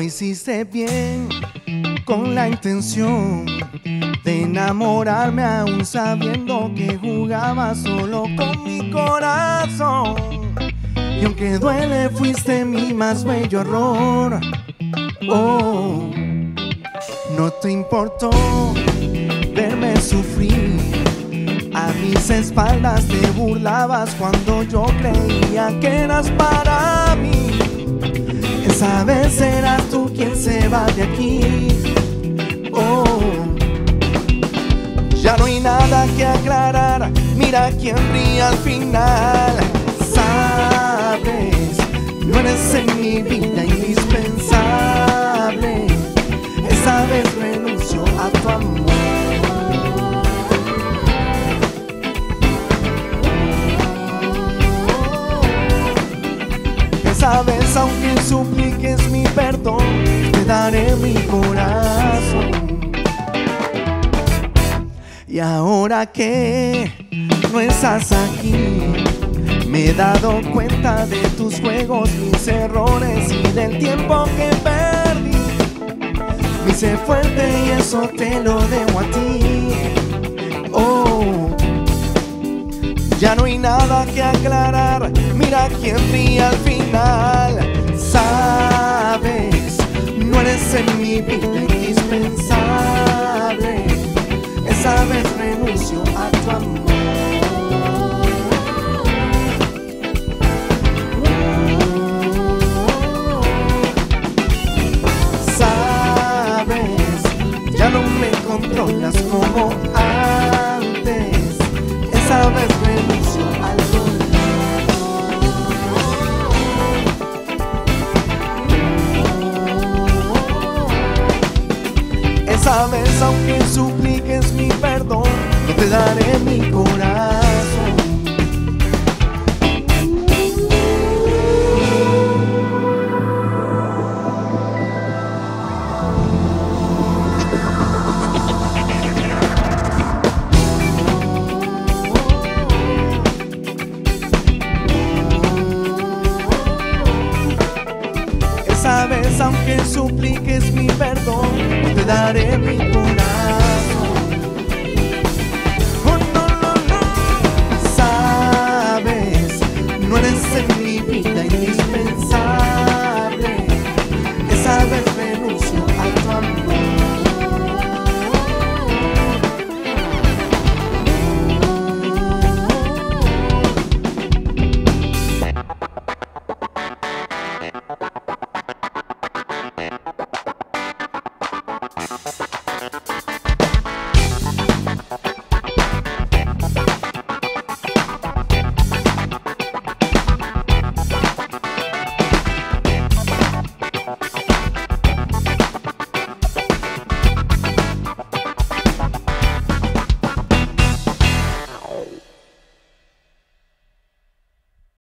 hiciste bien, con la intención de enamorarme, aún sabiendo que jugabas solo con mi corazón. Y aunque duele, fuiste mi más bello error. Oh, no te importó verme sufrir. A mis espaldas te burlabas cuando yo creía que eras para mí. Esa vez serás tú quien se va de aquí. Oh, ya no hay nada que aclarar. Mira quién ríe al final. Sabes, no eres en mi vida indispensable. Esa vez renuncio a tu amor. Esa vez, aunque supliques mi perdón, te daré mi corazón. Y ahora que no estás aquí, me he dado cuenta de tus juegos, mis errores y del tiempo que perdí. Me hice fuerte y eso te lo debo a ti. Oh, ya no hay nada que aclarar. Mira quién ríe al final. Sabes, no eres en mi vida indispensable. Esa vez renuncio a tu amor. Sabes, ya no me controlas como antes. Esa vez renuncio al dolor. Esa vez, aunque supliques mi perdón, no te daré mi corazón. Esa vez, aunque supliques mi perdón, no te daré mi corazón.